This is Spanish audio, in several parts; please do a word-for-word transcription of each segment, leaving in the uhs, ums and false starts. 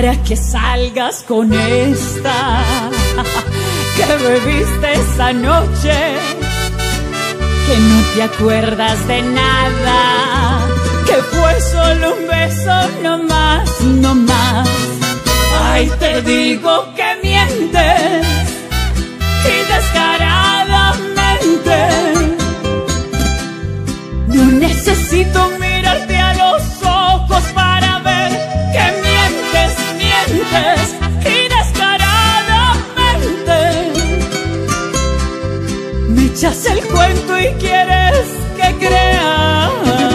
para que salgas con esta que bebiste esa noche, que no te acuerdas de nada, que fue solo un beso, no más, no más. Ay, te digo que mientes y descaradamente. No necesito mirarte a los ojos para ver que mientes, mientes y descaradamente. Me echas el cuento y quieres que crea.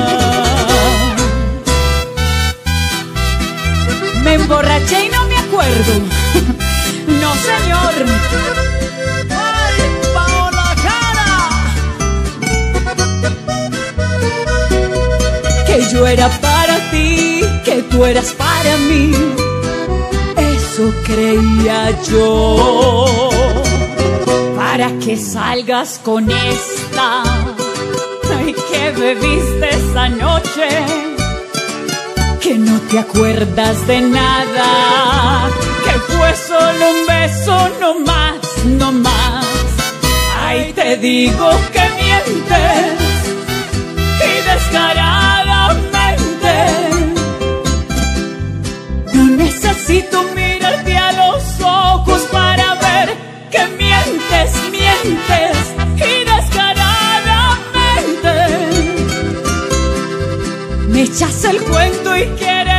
Me emborraché y no me acuerdo. No, señor. ¡Ay, Paola Jara! Que yo era para ti, que tú eras para mí. Eso creía yo. Para que salgas con esta, ay, que bebiste esa noche, que no te acuerdas de nada, que fue solo un beso, no más, no más. Ay, te digo que mientes y descaradamente. No necesito mirarte a los ojos para ver que mientes, mientes y descaradamente. Me echas el cuento y quieres